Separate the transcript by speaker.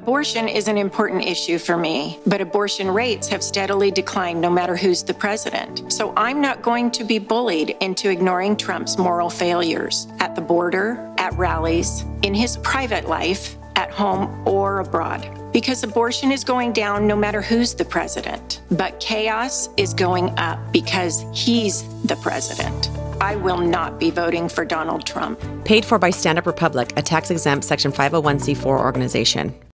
Speaker 1: Abortion is an important issue for me, but abortion rates have steadily declined no matter who's the president. So I'm not going to be bullied into ignoring Trump's moral failures at the border, at rallies, in his private life, at home or abroad. Because abortion is going down no matter who's the president. But chaos is going up because he's the president. I will not be voting for Donald Trump.
Speaker 2: Paid for by Stand Up Republic, a tax-exempt Section 501c4 organization.